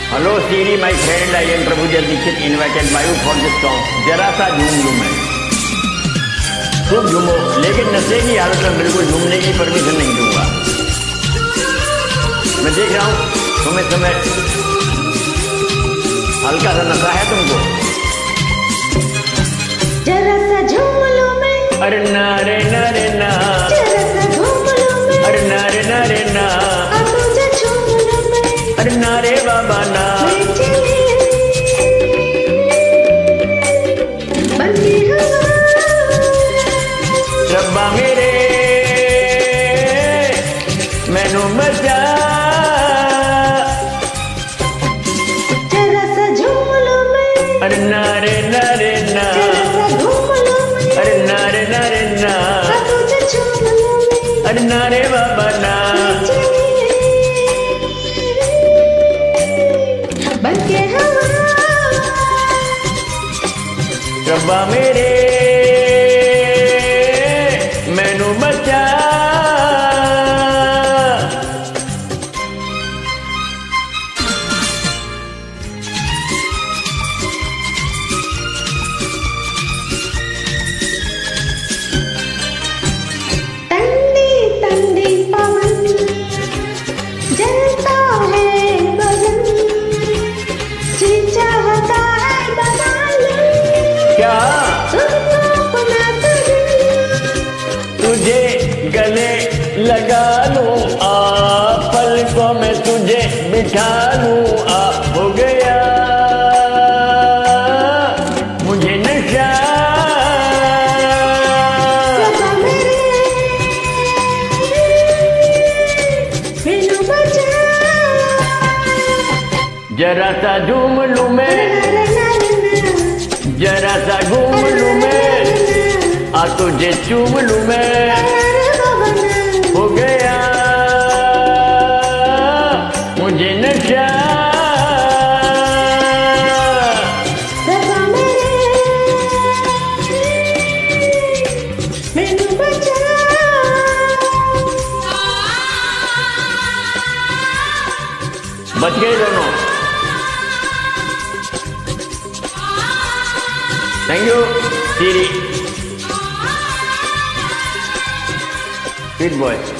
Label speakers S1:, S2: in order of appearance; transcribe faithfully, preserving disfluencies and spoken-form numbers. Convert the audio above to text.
S1: Hello Siri, my friend, I am Prabhu Dixit invited by you for this song. जरा सा झूम लूं मैं। खूब झूमो, लेकिन नशे की हालत में बिल्कुल झूमने की परमिशन नहीं दूंगा। मैं देख रहा हूँ तुम्हें समय हल्का सा नशा है तुमको।
S2: जरा सा झूम लूं मैं।
S1: अरे ना रे ना रे ना।
S2: जरा सा झूम लूं मैं।
S1: अरे ना रे ना रे ना।
S2: अब तुझे झूम लूं मैं।
S1: अरे ना रे बाबा ना। रब्बा मेरे मैनू बचा।
S2: जरा सा झूम लूं मैं।
S1: अरे ना रे ना रे ना।
S2: जरा सा झूम लूं मैं।
S1: अरे ना रे ना रे ना।
S2: अब तुझे झूम लूं मैं।
S1: अरे ना रे बाबा ना।
S2: बनके हवा।
S1: रब्बा मेरे मैनू बचा।
S2: ठंडी ठंडी पवन जलता है बदन। जी चाहता है बना लूं
S1: क्या
S2: तुझको अपना सजन।
S1: तुझे गले लगा लूं आ पलकों में तुझे बिठा लूं आ हो गया मुझे नशा।
S2: रब्बा मेरे मैनू बचा।
S1: जरा सा झूम लूं मैं। जरा सा घूम लूं मैं। आ तुझे चूम लूं मैं। हो गया मुझे नशा।
S2: रब्बा मेरे मैनू बचा।
S1: बच गए दोनों। Thank you Siri. Good boy.